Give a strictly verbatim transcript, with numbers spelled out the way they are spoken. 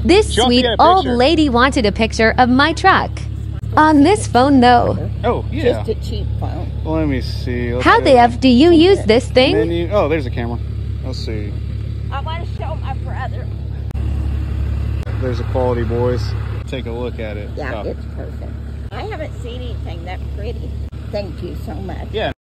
This She wants to sweet get a old picture. lady wanted a picture of my truck. On this phone, though. Oh, yeah. Just a cheap phone. Well, let me see. Let's How go the F do you use this thing? menu. Oh, there's a camera. Let's see. I want to show my brother. There's a Quality Boys. Take a look at it. Yeah, Oh. it's perfect. I haven't seen anything that pretty. Thank you so much. Yeah.